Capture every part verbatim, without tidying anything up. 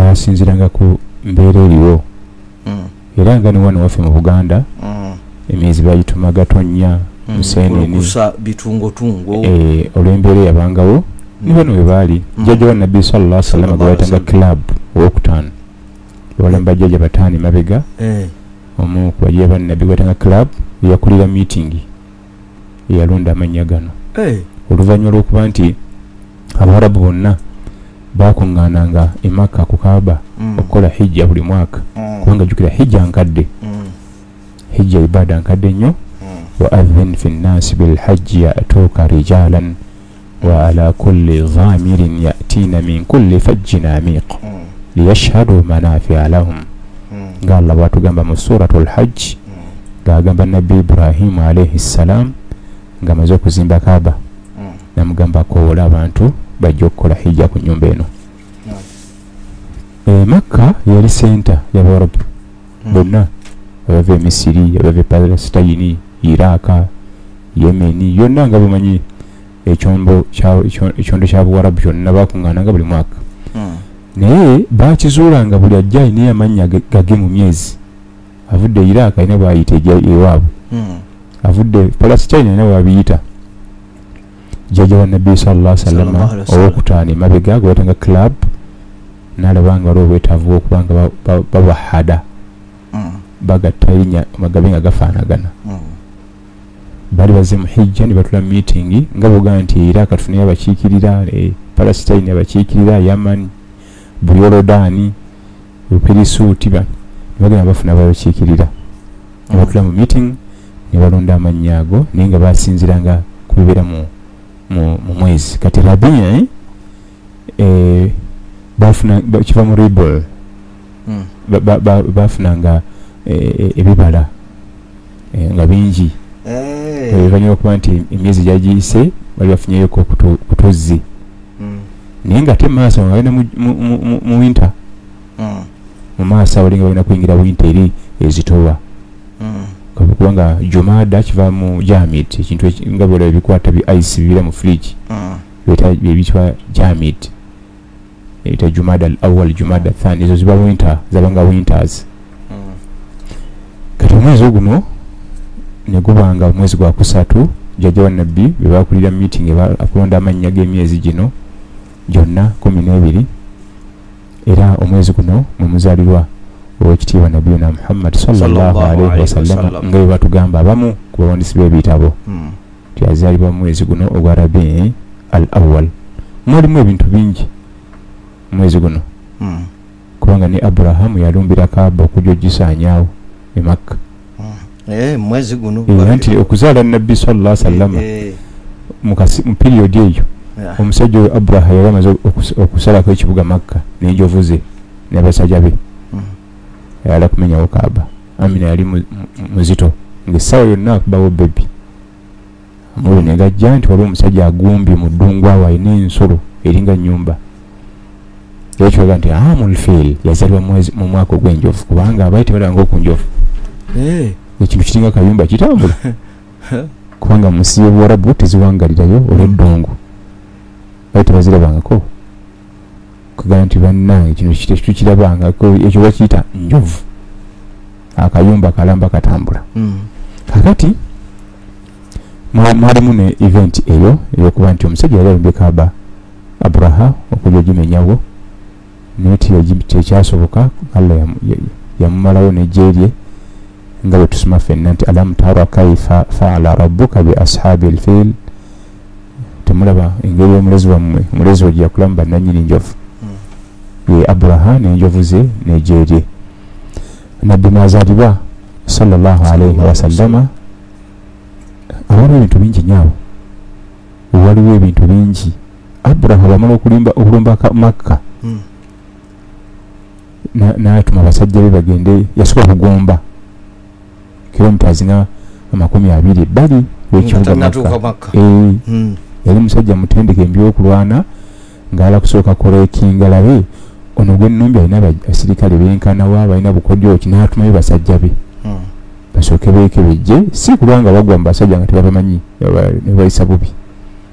basinziranga ku mbeera eriwo era nga ne wano waffe mu Buganda emyezi bayituma Gatonnya Museenene kusa bitungotungo eh olw'embeera yabangawo ni bano we baali jjajja wa Nabbi sallallahu alaihi wasallam gwe bayitanga club owokutaano walamba jjajja bataani mabega eh omu ku bajjajja ba Nabbi gwe bayitanga club yakulira meeting eyalonda amannya gano eh oluvannyuma lw'okuba nti Abarabu bonna bakuŋŋaananga e Makka ku Kaaba okukola hijja buli mwaka kubanga jjukira hijja nkadde hijja ibada nkadde nnyo wa adhin fi nnasi bilhajji ya'tuuka rijalan wa ala kulli dhamirin ya'tina min kulli fajjin amiq liyashhadu manafi'a lahum nga Allah bw'atugamba mu suratul hajj ng'agamba Nabbi Ibrahim alayhi salam ng'amaze okuzimba Kaaba namugamba koola abantu bajja okukola hijja ku nnyumba eno e Makka yali senta y'Abarabu bonna abava e Misiri abava e Palestine Iraka Yemeni yonna nga bumanyi ekyombo ekyondo kya Buwarabu kyonna bakuŋŋaananga buli mwaka naye bakizuulanga buli ajja alina amannya gage mu myezi avudde Iraka alina bw'ayita ewaabwe avudde Palestine alina bw'abiyita jjajja wa Nabbi sallallahu alaihi wasallam owokutaano emabega gwe bayitanga club n'alaba nga waliwo obwetaavu bw'okubanga babahada bagatta erinnya amagabe nga gafaanagana bali bazze mu hijja ne batula meeting nga bw'ogamba nti Iraq tufunayo abakiikirira Palestine abakiikirira Yaman buli Yorodaani Bupirisuuti bano ne bagenda bafuna ababakiikirira ne batula mu meeting ne balonda amannya ago naye nga basinziranga ku bibeera mu mu mwezi kati Rabi'a eh bafuna kiva mu Ribol bafunanga ebibala nga bingi ebivanyuma okuba nti emyezi gyagiyise bali bafunyeyo kutozi naye nga ate maaso nga balina mu winter mu maaso abalinga balina kuyingira winter eri ezitoba kubanga Jumada kiva mu Jamid ekintu nga bw'olaba ebikwata bi ice bibira mu fridge bita bibitwa Jamid ebita Jumada al-awwal Jumada thani ezo ziba winter zabanga winters kati omwezi guno ne gubanga omwezi gwa kusatu jjajja wa Nabbi bwe bakulira meeting akulonda amannya g'emyezi gino gyonna kumi n'ebiri era omwezi guno mwe muzaalirwa owekitiibwa Nabiyuna Muhammad sallallahu alaihi wasallam nga bwe batugamba abamu ku bawandiisi b'ebitabo nti yazaalibwa mu mwezi guno ogwa Rabi'i al-awwal mulimu ebintu bingi mwezi guno kubanga ne Aburahamu yalumbira Kaaba okujja ogisaanyaawo e Makka eh mwezi guno nti okuzaala Nabbi sallallahu alaihi wasallam mu period eyo omusajja we Abraha yali amaze okusalako ekibuga Makka n'enjovu ze n'abasajja be yala kumenyawo Kaaba Amina yali muzito ng'essaawa yonna akubawo bebi amuli ne gajja nti waliwo omusajja agumbye mu ddungu awo alina ensolo eringa nnyumba ekyoga nti amul fil yazaalibwa mu mwaka ogw'enjovu kubanga abaali tebalanga oku njovu ekintu kiringa kayumba kitambula kubanga mu nsi y'Obuwarabu teziwangalirayo olw'eddungu baali tebazirabangako kugamba nti bannange kino tukirabangako ekyo bakiyita njovu akayumba kalamba katambula kakati mwalimu ne event eyo eyokuba nti omusajja yali alumbye Kaaba Abraha okujja ogimenyawo naye tekyasoboka Allah yamumalawo n'eggye lye nga bwe tusoma ffenna nti alam tara kaifa faala rabbuka bi ashaabil fiil temulaba engeri omulezi wammwe omulezi we gyakulamba bannannyini njovu ye Abraha n'enjovu ze n'eggye lye Nabbi n'azaalibwa sallallahu alaihi wasallama awaliwo ebintu bingi nyaawo waliwo ebintu bingi Abraha bamala okulimba okulumba Makka n'atuma abasajja be bagende yasooka kugomba kilomita zina amakumi abiri bali w'ekibuga Makka yali musajja mutendeke mbyokulwana ng'ala kusooka kolekinga labe ono gw'ennumbi alina abasirikale benkana wa balina bukodyo ki n'atumayo basajja be basooke beeke bejje si kulwanga bagwa mu basajja nga tebabamanyi ne bayisa bubi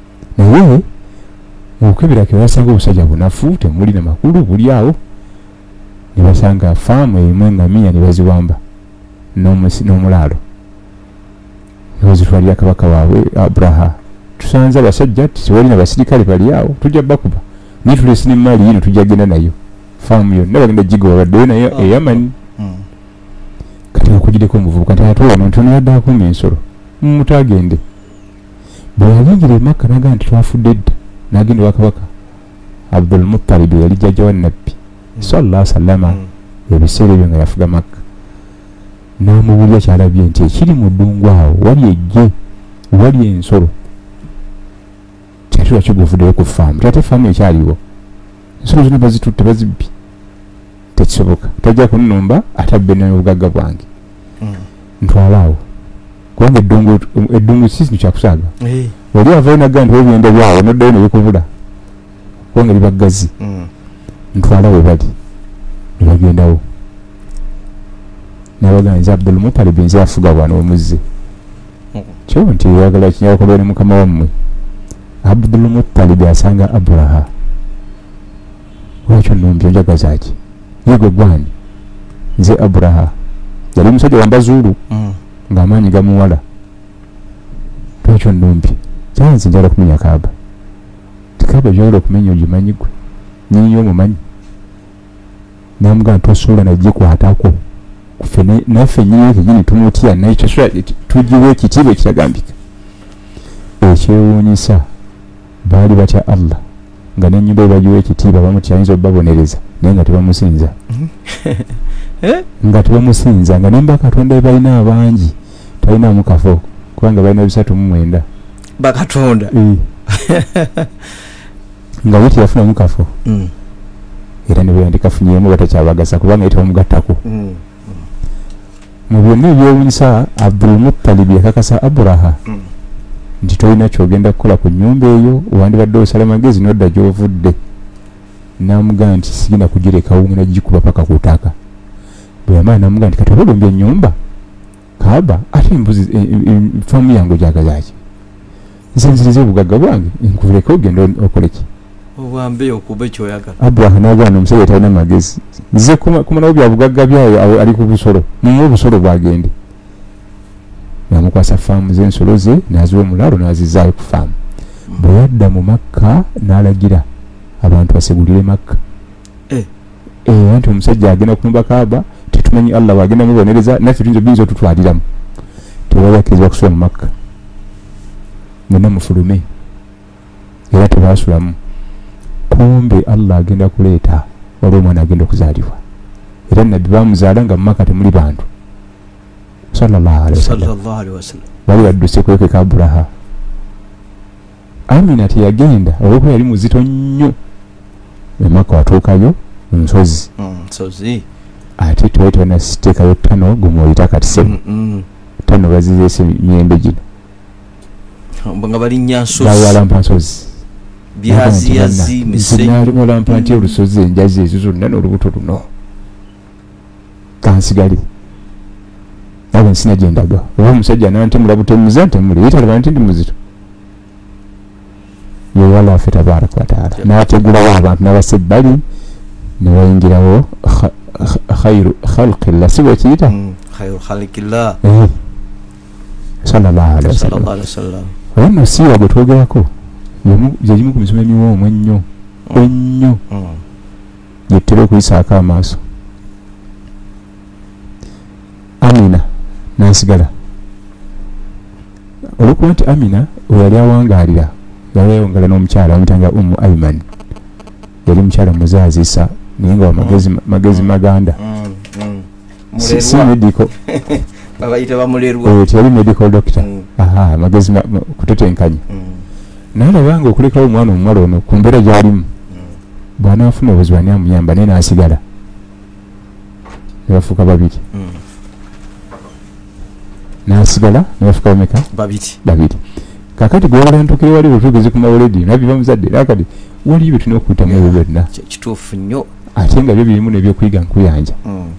naye okukebera ke basanga obusajja bunafu temuli na makulu buli awo ne basanga faamu emu engamiya ne baziwamba n'omulaalo ne bazitwalira kabaka waabwe Abraha. Tusanze abasajja tiwalina basirikale bali awo tujja bakuba nitulesi n'emmaali yino tujja genda nayo faamu yonna bagenda gigoba baddeyo nayo e Yamani. Kati bakugireko omuvubuka nti ate wano ntono yadde akuuma ensolo mutagende. Bwe yayingira e Makka n'agamba nti twafudde dda n'agenda wa kabaka Abdul Muttalib yali jjajja wa Nabbi sallallahu alaihi wasallam ebiseera ebyo nga yafuga Makka. N'amubuulira kyalabye nti ekiri mu ddungu awo wali ejje wali ensolo kyatula kiguvuddeyo ku faamu ate faamu ekyaliwo ensolo zonna bazitutte bazibbi tekisoboka tajja kunnumba atabbe n'obugagga bwange ntwalaawo kubanga eddungu eddungu si kintu kyakusaaga oli avayo nagamba nti webigenda byawo noddayo nebikubula kubanga libaggazi ntwala we bali ne bagendawo n'abagamba nze Abdul Muttalib nze afuga bwana omuzze kyo nti oyagala kinyabakolwa ne mukama wammwe. Abdul Muttalib asanga Abraha lwakyo nnumbye njagaza ki yegwe gwani nze Abraha yali musajja wamba Zulu ng'amaanyi gamuwala lwakyo nnumbye kyanze njala kumenya Kaaba tikaba gy'oyagala okumenya ogimanyi gwe nyinyi omumanyi. N'amugamba tosobola nagikwatako kufe naffe nyinyi ekigini tumutya naye kyasobola tugiwa ekitiibwa ekitagambika. Ekyewuunyisa baali batya Allah nga n'ennyumba ebagiwa ekitiibwa bamutya ayinza obbabonereza naye nga tebamusinza nga tebamusinza nga nemba Katonda balina abangi talinamu kafo kubanga balina bisatu mu mwenda bakatonda nga bwe teyafunamu kafo era ne bwe yandikafunyemu batakyabagasa kubanga tebamugattako. Mu byonna ebyewuunyisa Abdul Muttalib yakakasa Abraha nti tolina kyogenda kukola ku nnyumba eyo wandibadde osala magezi nodda gy'ovudde. N'amugamba nti sigenda kugirekawo ngenda gikuba paka ku ttaka. Bwe yamala n'amugamba nti kati oba olumbye ennyumba Kaaba ate embuzi faamu yange ogyagaza ki nze nzirize obugagga bwange nkubireko ogenda okole ki obwambe okuba ekyoyagala. Abraha n'agamba omusajja talina magezi nze kumalawo bya bugagga byayo ali ku busolo mumu obusolo bwagende. Namukwasa faamu z'ensolo ze n'aziwa omulaalo n'azizaayo ku faamu. Bwe yadda mu Makka n'alagira abantu basegulire Makka eh anti omusajja agenda kulumba Kaaba tetumanyi Allah wagenda mubonereza naffe tuyinza binza otutwaliramu tebabakirizibwa kusula mu Makka mwenna mufulume era tebasulamu. Kumbe Allah agenda kuleeta waliwo omwana agenda okuzaalibwa era nabbi bamuzaala nga mu Makka temuli bantu sallallahu alaihi wasallam bali badduse kwekeka Abraha. Amina teyagenda olwokuba yali muzito nnyo e Makka watuukayo nsozi nsozi ate tuwaita na siteekayo ttano gumuyita kati semu ttano bazizeese myembe gino nga balinnya nsozi bawalampa nsozi byaziyazi misenyu walampa nti olusozi enjazi ezo zonna n'olubuto luno kansigale abo nsina gyendaga oba omusajja nantemula butemuza ntemuli yetalaba nti ndi muzito yewala affe tabaraka wataala n'ategulawo abantu n'abasebbali ne bayingirawo khairu khalqillah si bwe kiyita khairu khalqillah sallallahu alaihi wasallam. Ono siira gwe twogerako gyegimu ku misomo emiwoomu ennyo ennyo gyetutera okuyisaako amaaso. Amina n'asigala olwokuba nti Amina we yali awangaalira yali ayongala n'omukyala amutanga Umu Ayman yali mukyala muzaazisa naye nga magezi magezi maganda si medical babayita bamulerwa tiyali medical doctor aha magezi kutetenkanya n'alaba nga okulekawo omwana omuwala ono ku mbeera gy'alimu bw'anaafuna obuzibu ani amuyamba naye n'asigala ne bafuuka babiri n'asigala ne bafuuka bameka babiri babiri. Kakati gwe walantukire wali bwetugeze ku mawuledi nabbi bamuzadde nakati waliyo bye tulina okuyitamu ebyo byonna kituufu nnyo ate nga byo birimu n'ebyokuyiga nkuyanja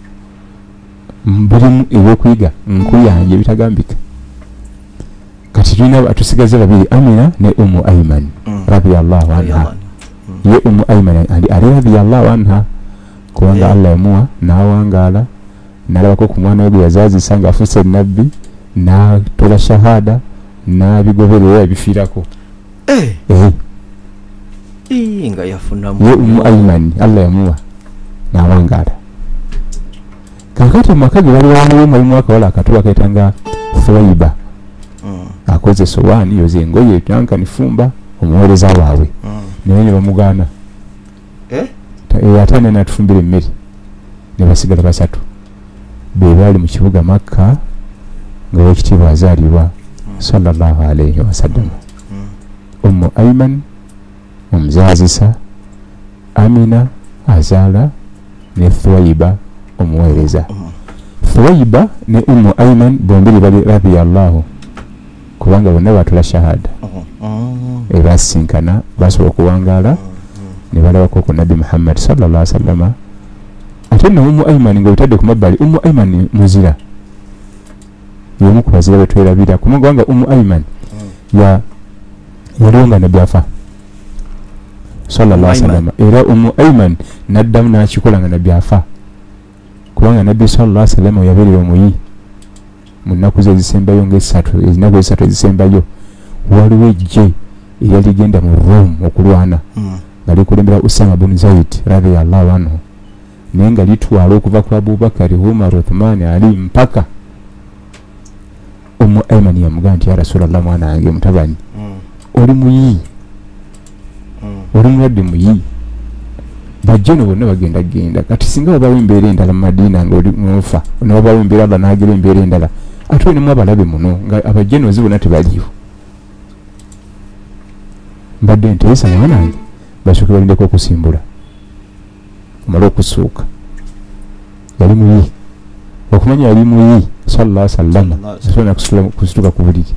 birimu ebyokuyiga nkuyanja ebitagambika. Kati tulina atusigaze babiri Amina ne Umu Ayman radiyallahu anha. Ye Umu Ayman ali radiyallahu anha kubanga Yeah. Allah yamuwa n'awangaala n'alabako ku mwana we gwe yazaazisa ng'afuuse nabbi n'atola shahada n'abigoberera yabifiirako. Eh. Eh. Ii, nga yafuna ye Ummu Ayman Allah yamuwa n'awangaala. Kakati mu maka ge bali wamulimu mwalimu akawala akatoba kaitanga Thuwaiba. Mm. Akoze sowaani yoze engoye tanka nifumba omuweereza waabwe. Mm. Naye ne bamugaana. Eh? E, ate ne natufumbira emmere ne basigala basatu be baali mu kibuga Makka nga wekitiibwa azaalibwa sallallahu alayhi wasallam. Mm. Ummu Ayman omuzaazisa, Amina azaala ne Thuwaiba omuweereza. Mm. Thuwaiba ne Ummu Ayman bombiri bali radiyallahu kubanga bonna batula shahada. Mm. E basinkana basobola okuwangaala ne balabako ku Nabi Muhammad sallallahu alaihi wasallam. Ate ne Ummu Ayman nga bitadde ku mabbali, Ummu Ayman muzira y'omu ku bazira betwerabira kubanga Ummu Ayman ya yaliwo nga Nabi afa sallallahu alaihi wasallam, era Ummu Ayman n'addamu n'akikola nga Nabi afa kubanga Nabi sallallahu alaihi wasallam yabeerera omuyi mu nnaku ze ezisembayo ng'essatu, ezinaku ezisatu ezisembayo waliwo ejje eryali ligenda mu Rome okulwana nga likulembera Usama bin Zaid radiyallahu anhu, naye nga litwala okuva ku Abubakari, Umar, Uthman, Ali mpaka Ummu Ayman yamugamba nti ya Rasulallah, mwana wange mutabani, oli muyi, oli mulwadde muyi, bajjano bonna bagenda genda. Kati singa wabawo embeera endala mu Madiina nga oli mufa, ne wabawo embeera Allah n'agira embeera endala, ate olinamu abalabe muno nga abajjanozi bonna tebaliiwo. Mbadde nteesa mwana wange basooke balindeko okusimbula omala okusuuka. Yali muyi, okumanya yali muyi sallallahu alaihi wasallam, asobola kusituka ku buliri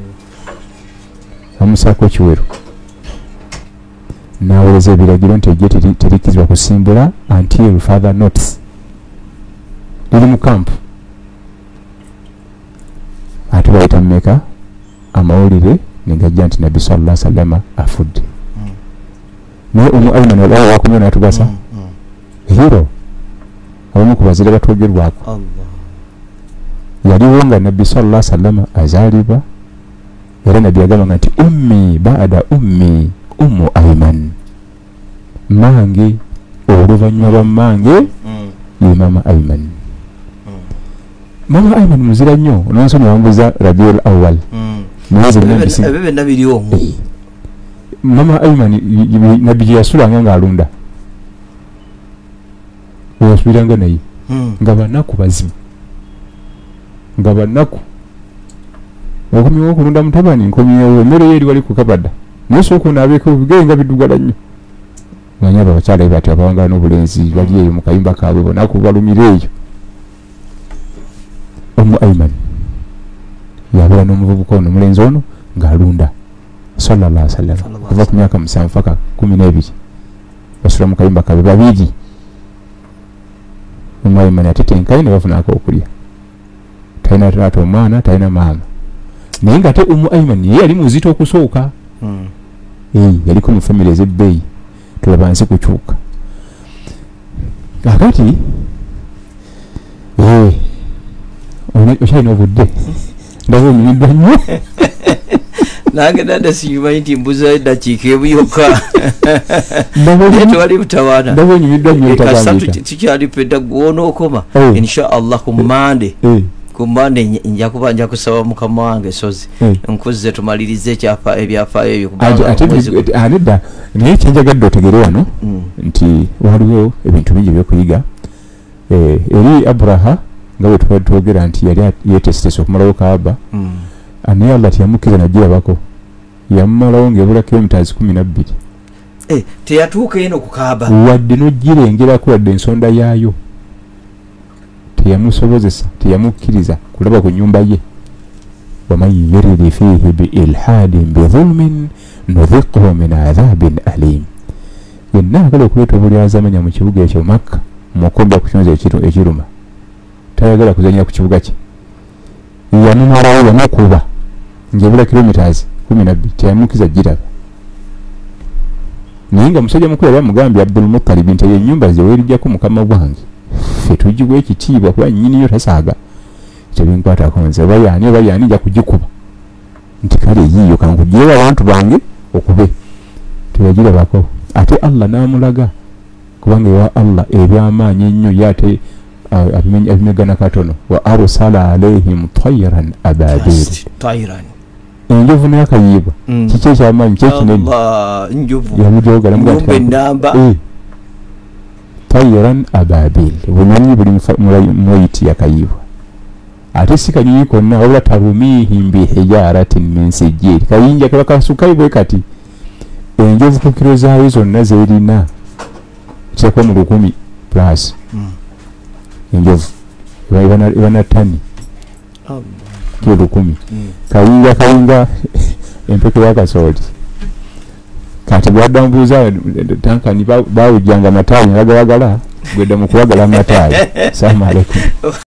amusaako ekiwero n'aweereza ebiragiro nti ejje terikizibwa kusimbula until further notice. Liri mu kampu ate bayita mmeka amawulire negajja nti Nabbi sallallahu alaihi wasallam afudde. Naye Ummu Ayman olaba wakumya n'atugasa hero abamu ku bazira batwogerwako. Yaliwo nga Nabbi sallallahu alaihi wasallam azaalibwa, era Nabbi yagamba nti ummi baada ummi Ummu Ayman, mange oluvannyuma lwa mange ye Mama Ayman. Mama Ayman muzira nnyo, n'onsonyi wambuza Rabiul Awwal mwezi nabisi ebebe nabiriwo. Mama Ayman Nabbi gye yasulanga ng'alunda, weyasubiranga naye nga banaku bazibu, nga banaku okumyewo okulunda mutabani nkomyewo emmere ye eri wali ku kabada naye sooka onaabeeko bigere nga biddugala nnyo. Manya abo abakyala be bati abawangala n'obulenzi bali eyo mu kayumba kaabwe bonaku balumira eyo. Ummu Ayman yabeera n'omuvubuka ono omulenzi ono ng'alunda sallallahu alaihi wasallam kuva ku myaka musanvu paka kumi n'ebiri basula mu kayumba kaabwe babiri. Ummu Ayman atetenkayo ne bafunako okulya, talina taata omwana, talina maama, naye ng'ate Ummu Ayman ye yali muzito okusooka. Eh, yaliko mu family ez'ebbeeyi tulaba nsi kukyuka. Kakati eh okyalina obudde ndaba omuyiddwa nnyo. Nange nanda simanyi nti mbuza eddakiika emu yokka naye tewali butawaana. Ndaba onyumiddwa nnyo kasatu kikyali pedda gwonookoma insha Allah ku Mande. Ku Mande nja kuba nja kusaba mukama wange sozi nkuzze tumalirize ekyapa ebyafaayo ebyo kubanga anedda. Naye kyenjagadde otegere wano nti waliwo ebintu bingi ebyokuyiga eri Abraha nga bwe tuba twogera nti yali yeetesitese okumalawo Kaaba, naye Allah teyamukkiza nagirabako, yamumalawo ng'ebula kilomitazi kumi na bbiri teyatuuka eno ku Kaaba wadde n'ogirengerako wadde ensonda yaayo teyamusobozesa, teyamukkiriza kulaba ku nnyumba ye. waman yuridi fihi biilhadin bidhulmin nudhiqhu min adhabin alim. Yenna agala okuleeta obulyazamanya mu kibuga ekyo Makka mukomba kukyonza ekiruma, tayagala kuzanyira ku kibuga kye, yamumalawo yamukuba ng'ebula kilomitazi kumi na bbiri, teyamukiza giraba. ninga musajja mukulu ya mugambi Abdul Muttalib nti ennyumba ze werijjako mukama gwange ffe tujibwa ekitiibwa kuba nnyini yo tasaaga tebinkwata konze bayani bayani nja kugikuba nti kale yiyo kankujeewa abantu bange okube tebagirabako ate Allah n'amulaga kubanga ewa Allah ebyamaanyi ennyo yate abimegana katono wa arsala alaihim tayran ababil tayran enjovu n'akayiibwa kiki ekyamaanyi kyekinene yamujogala mugamba tayran ababil bunyonyi buli muyiti yakayiibwa ate si kanyonyi konna wabula tarumihim bihijaratin min sijjil kayinja kabakasukayi bwe kati enjovu ku kiro zaayo zonna zerina kyeko mu lukumi plus enjovu ebana tani kilo lukumi kayinja kayinga empeke yakasooli kati bwadambuuza tankani bawujjanga matayi nagawagala gwedda mu kuwagala amatayi salamu alaikum